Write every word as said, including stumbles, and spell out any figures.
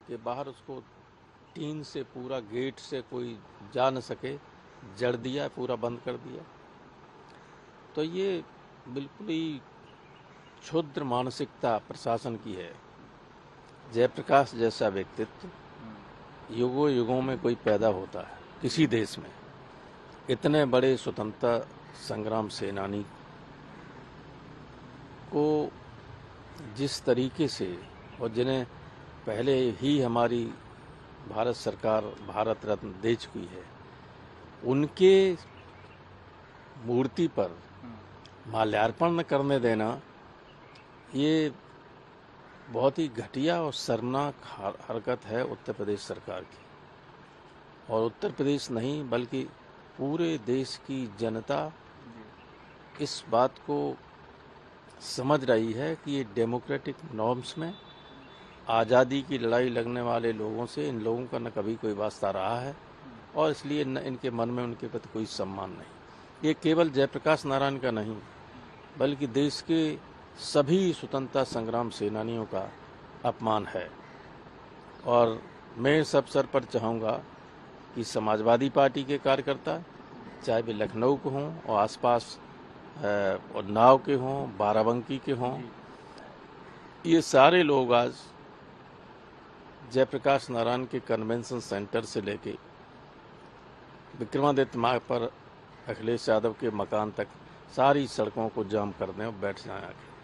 कि बाहर उसको टीन से पूरा गेट से कोई जा न सके, जड़ दिया, पूरा बंद कर दिया। तो ये बिल्कुल ही क्षुद्र मानसिकता प्रशासन की है। जयप्रकाश जैसा व्यक्तित्व युगों युगों में कोई पैदा होता है किसी देश में। इतने बड़े स्वतंत्रता संग्राम सेनानी को जिस तरीके से, और जिन्हें पहले ही हमारी भारत सरकार भारत रत्न दे चुकी है, उनके मूर्ति पर माल्यार्पण करने देना ये बहुत ही घटिया और शर्मनाक हरकत है उत्तर प्रदेश सरकार की। और उत्तर प्रदेश नहीं बल्कि पूरे देश की जनता इस बात को समझ रही है कि ये डेमोक्रेटिक नॉर्म्स में आज़ादी की लड़ाई लड़ने वाले लोगों से इन लोगों का न कभी कोई वास्ता रहा है, और इसलिए न इनके मन में उनके प्रति कोई सम्मान नहीं। ये केवल जयप्रकाश नारायण का नहीं बल्कि देश के सभी स्वतंत्रता संग्राम सेनानियों का अपमान है। और मैं इस अवसर पर चाहूँगा कि समाजवादी पार्टी के कार्यकर्ता, चाहे वे लखनऊ के हों और आसपास और नाव के हों, बाराबंकी के हों, ये सारे लोग आज जयप्रकाश नारायण के कन्वेंशन सेंटर से लेके विक्रमादित्य मार्ग पर अखिलेश यादव के मकान तक सारी सड़कों को जाम कर दें और बैठ जाएं आके।